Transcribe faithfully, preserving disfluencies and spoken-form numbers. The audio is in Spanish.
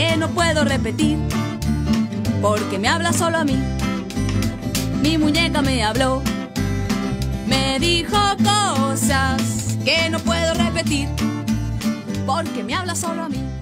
que no puedo repetir, porque me habla solo a mí. Mi muñeca me habló, me dijo cosas que no puedo repetir, porque me habla solo a mí.